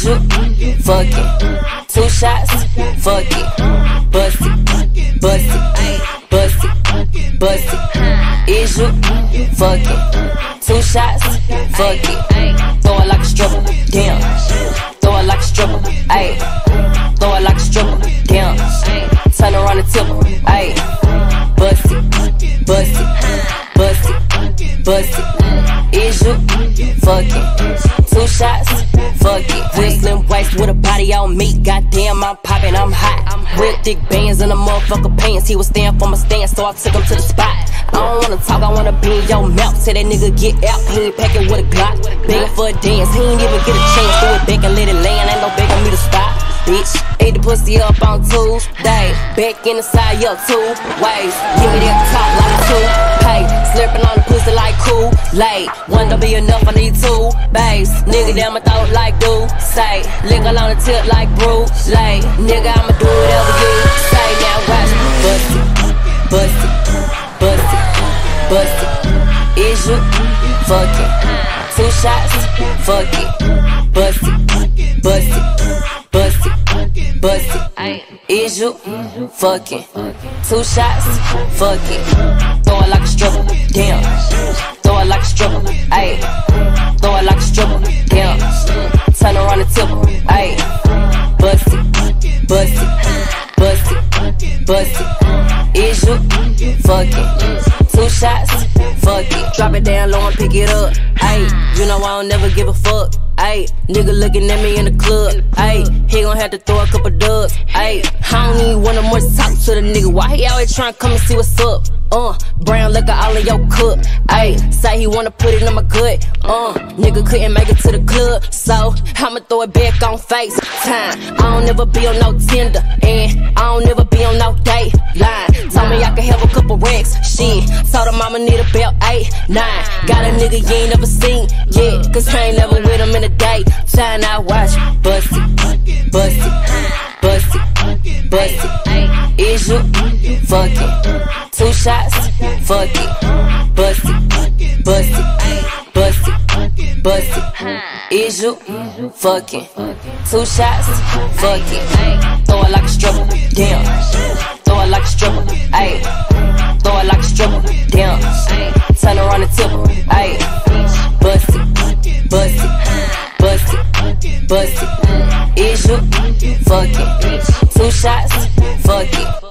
you? Fuck it. 2 shots? Fuck it. Bust it, bust it, bust it, bust it. Is you? Fuck it. 2 shots? Fuck it. Throw it like a stripper, damn. Throw it like a stripper, ayy. Throw it like a stripper, damn. Turn around and tip her, ayy. Bust it, bust it, bust it, bust it. Is you? Fuck it. 2 shots? Fuck it. Real slim waist with a body on me. Goddamn, I'm poppin', I'm hot. Real thick bands in the motherfucker pants. He was staying for my stand, so I took him to the spot. I don't wanna talk, I wanna be in your mouth. Say that nigga get out, he ain't packing with a Glock. Begging for a dance, he ain't even get a chance. Do it back and let it land, ain't no begging me to stop. Bitch, ate the pussy up on Tuesday. Back in the side, yo, 2 ways. Give me that top like 2 pay. Slurping on the pussy like Kool-Aid. 1 don't be enough, I need 2 bass. Nigga down my throat like do say. Liquor on the tip like Bruce Lee. Nigga, I'ma do whatever you say. Now watch me. Bust it, bust it, bust it, bust it. Is you? Fuck it. 2 shots? Fuck it. Bust it, bust it, bust it, bust it. Is you? Fuck it. 2 shots? Fuck it. Throw it like a stripper, damn. Throw it like a stripper, ayy. Throw it like a stripper, damn. Turn around and tip her, ayy. Bust it, bust it, bust it, bust it. Is you? Fuck it. 2 shots? Fuck it. Drop it down low and pick it up, ayy. You know I don't never give a fuck. Ayy, nigga looking at me in the club. Ayy, he gon' have to throw a couple dubs. Ayy, I don't even want no more talk to the nigga. Why he always tryna come and see what's up? Brown liquor all in your cup. Ayy, say he wanna put it in my gut. Nigga couldn't make it to the club, so I'ma throw it back on FaceTime. I don't never be on no Tinder, and I don't never be on no date line. Told me I could have a couple racks, shit. Told him I'ma need about 8, 9. Got a nigga you ain't never seen yet, cause I ain't never with him in a day. Trying to watch, bust it, bust it, bust it, bust it. Is you? Fuck it. 2 shots? Fuck it. Bust it, bust it, bust it, bust it. Is you? Fuck it. 2 shots? Fuck it. Throw it like a stripper, damn. Throw it like a stripper, ayy. Throw it like a stripper, damn. Turn around and tip her, ayy. Bust it, bust it, bust it, bust it. Is you? Fuck it. 2 shots? Fuck it.